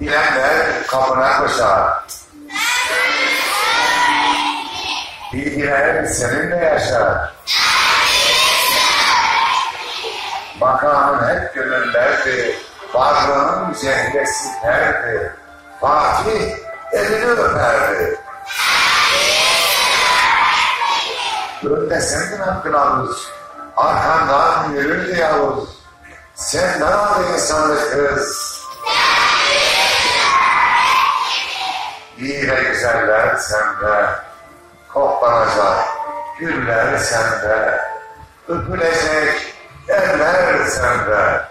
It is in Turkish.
Bilenler kapına koşar. Bilgiler seninle yaşar. Bakan hep gönüllerdi. Varlığın cehresi nerede? Fatih elini öperdi. Önde sendin hakkın Yavuz. Arkandan yürürdü Yavuz. Sen ne yaptın insanlık kız? İyi ve güzeller sende. Koklanacak güller sende. Öpülecek eller sende.